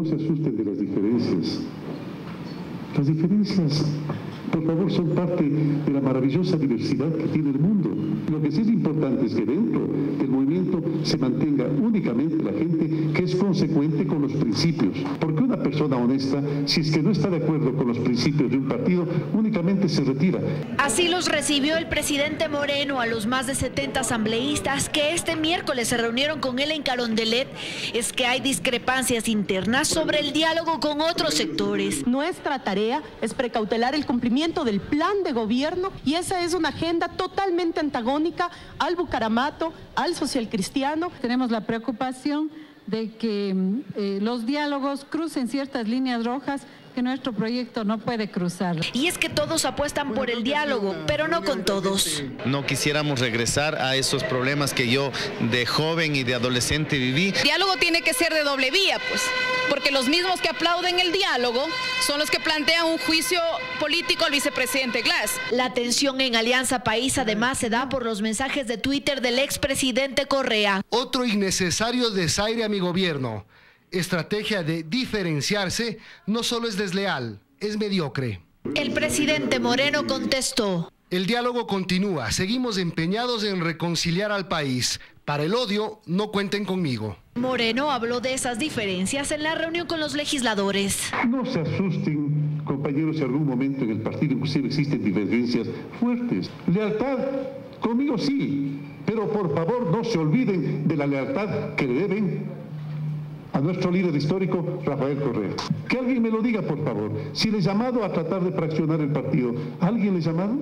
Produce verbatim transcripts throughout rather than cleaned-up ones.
se asusten de las diferencias. Las diferencias, por favor, son parte de la maravillosa diversidad que tiene el mundo. Lo que sí es importante es que dentro del movimiento se mantenga únicamente la gente que es consecuente con los principios. Porque una persona honesta, si es que no está de acuerdo con los principios de un partido, únicamente se retira. Así los recibió el presidente Moreno a los más de setenta asambleístas que este miércoles se reunieron con él en Carondelet. Es que hay discrepancias internas sobre el diálogo con otros sectores. Nuestra tarea es precautelar el cumplimiento del plan de gobierno y esa es una agenda totalmente antagónica al Bucaramato, al socialcristiano. Tenemos la preocupación de que eh, los diálogos crucen ciertas líneas rojas que nuestro proyecto no puede cruzar. Y es que todos apuestan por el diálogo, pero no con todos. No quisiéramos regresar a esos problemas que yo de joven y de adolescente viví. El diálogo tiene que ser de doble vía, pues, porque los mismos que aplauden el diálogo son los que plantean un juicio político al vicepresidente Glass. La tensión en Alianza País además se da por los mensajes de Twitter del expresidente Correa. Otro innecesario desaire a mi gobierno. Estrategia de diferenciarse no solo es desleal, es mediocre. El presidente Moreno contestó: el diálogo continúa, seguimos empeñados en reconciliar al país. Para el odio, no cuenten conmigo. Moreno habló de esas diferencias en la reunión con los legisladores. No se asusten, compañeros, si en algún momento en el partido inclusive existen diferencias fuertes. Lealtad, conmigo sí, pero por favor no se olviden de la lealtad que le deben a nuestro líder histórico, Rafael Correa. Que alguien me lo diga, por favor. Si le he llamado a tratar de fraccionar el partido, ¿alguien le ha llamado?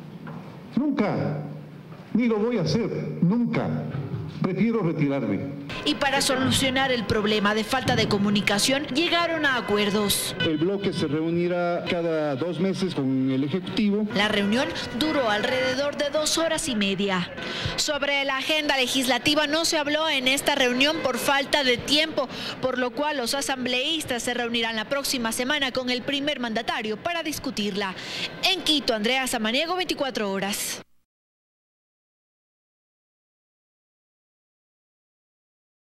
Nunca. Ni lo voy a hacer, nunca. Prefiero retirarme. Y para solucionar el problema de falta de comunicación, llegaron a acuerdos. El bloque se reunirá cada dos meses con el Ejecutivo. La reunión duró alrededor de dos horas y media. Sobre la agenda legislativa no se habló en esta reunión por falta de tiempo, por lo cual los asambleístas se reunirán la próxima semana con el primer mandatario para discutirla. En Quito, Andrea Samaniego, veinticuatro horas.